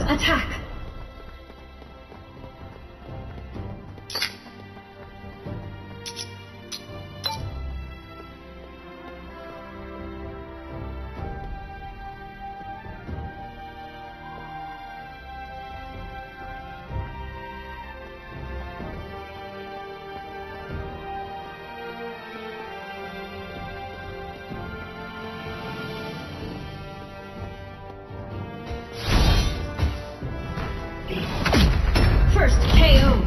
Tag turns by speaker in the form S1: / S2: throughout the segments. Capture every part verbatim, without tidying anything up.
S1: Attack! First K O.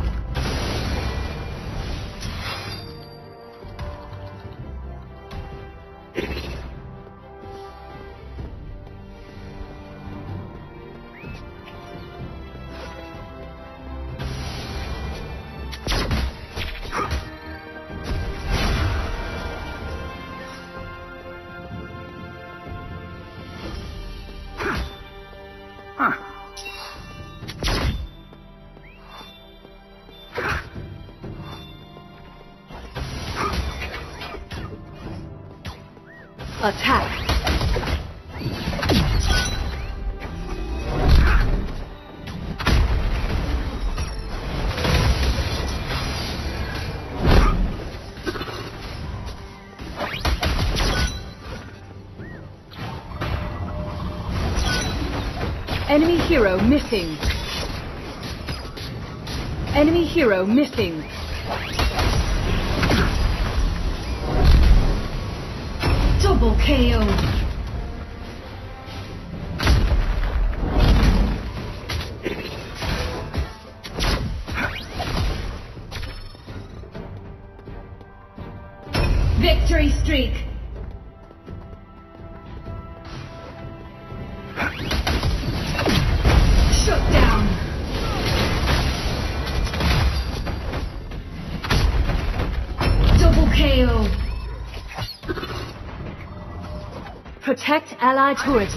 S1: Attack! Enemy hero missing. Enemy hero missing. Double K O. Victory streak. Shut down. Double K O. Protect allied turret.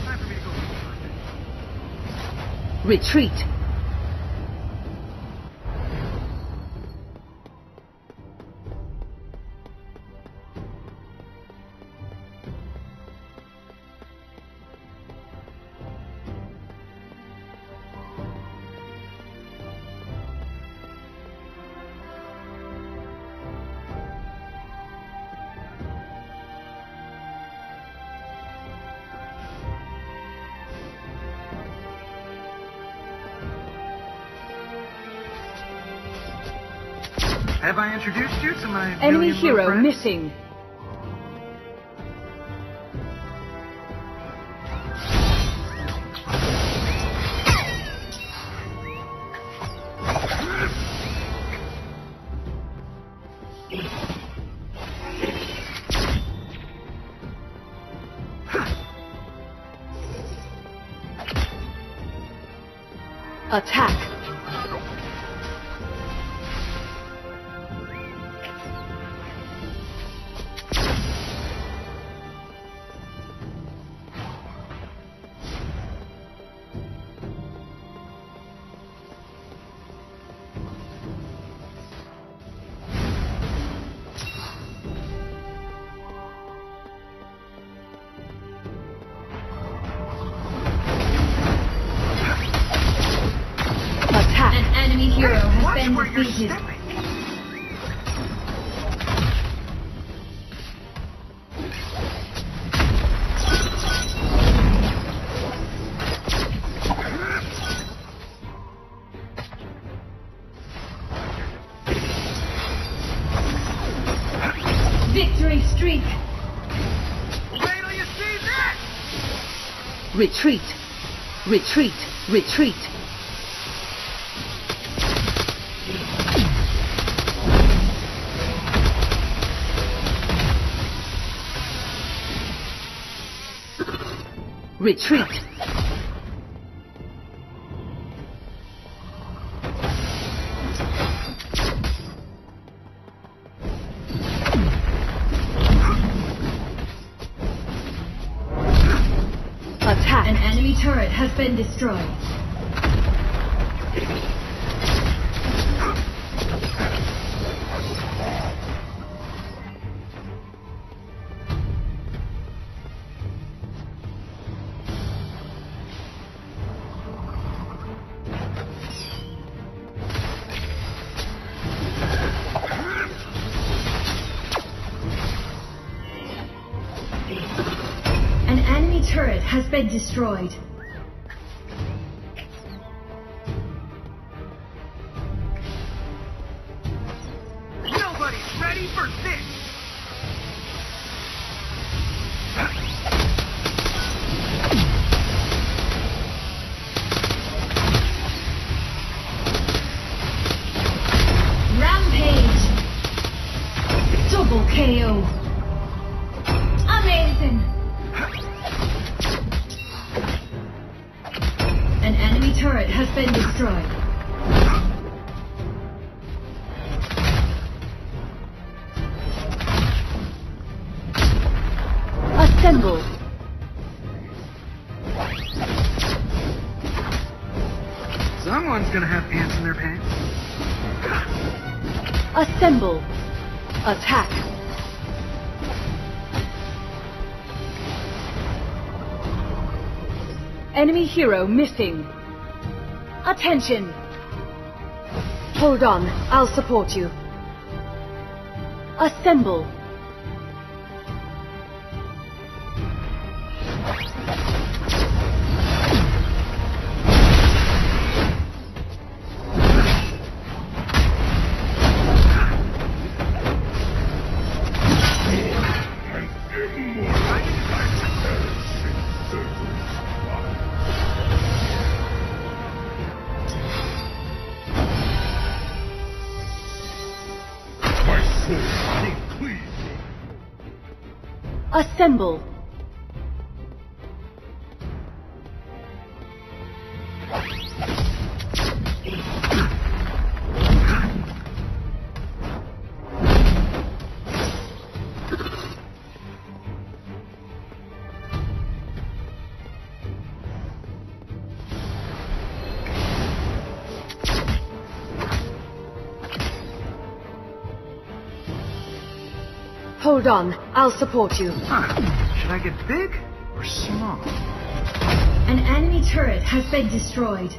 S1: Retreat.
S2: Have I introduced you to my
S1: enemy
S2: million
S1: hero
S2: friend?
S1: missing? Attack! Hero has
S2: Watch
S1: been
S2: where you're
S1: defeated.
S2: stepping.
S1: Victory streak.
S2: Wait till you see this!
S1: Retreat. Retreat. Retreat. Retreat! Attack! An enemy turret has been destroyed. has been destroyed.
S2: Nobody's ready for this!
S1: Rampage! Double K O! Amazing! An enemy turret has been destroyed. Assemble!
S2: Someone's gonna have pants in their pants.
S1: Assemble! Attack! Enemy hero missing. Attention! Hold on, I'll support you. Assemble! Assemble! Hold on, I'll support you.
S2: Huh. Should I get big or small?
S1: An enemy turret has been destroyed.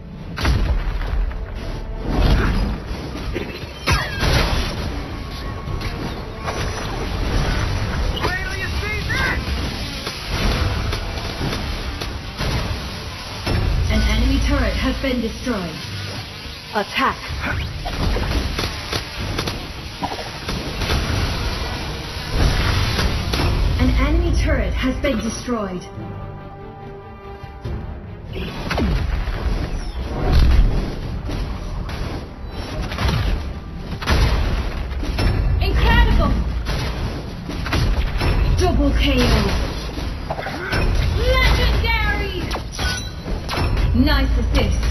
S2: Wait till you see this!
S1: An enemy turret has been destroyed. Attack! An enemy turret has been destroyed. Incredible! Double K O! Legendary! Nice assist.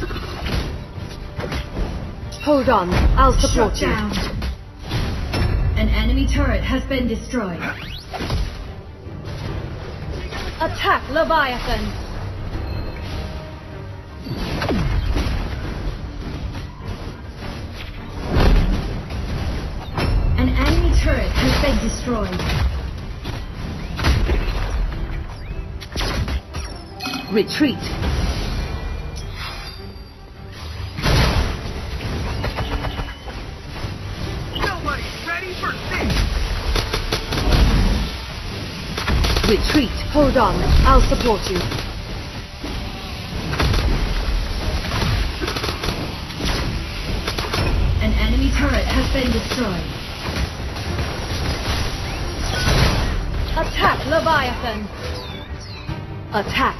S1: Hold on, I'll support
S2: Shut
S1: you.
S2: down.
S1: An enemy turret has been destroyed. Attack Leviathan! An enemy turret has been destroyed. Retreat!
S2: Nobody's ready for this!
S1: Retreat! Hold on, I'll support you. An enemy turret has been destroyed. Attack Leviathan! Attack!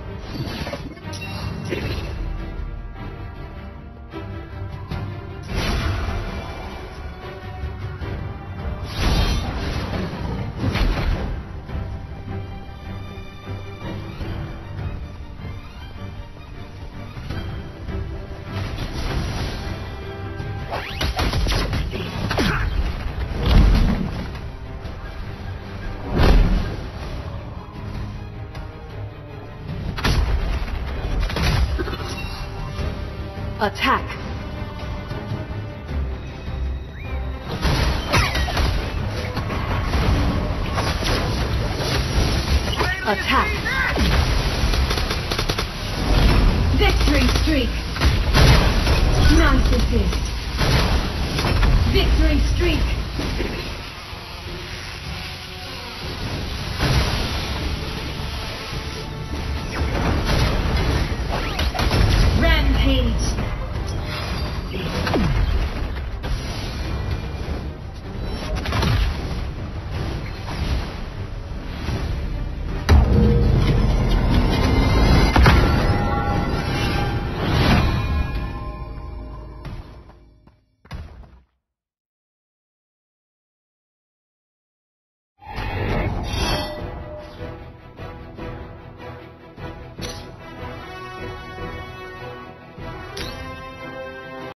S1: Attack! Attack! Victory streak! Nice assist! Victory streak!